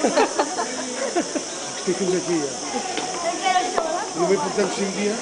Estic fins aquí, ja. Només portem 5 dies.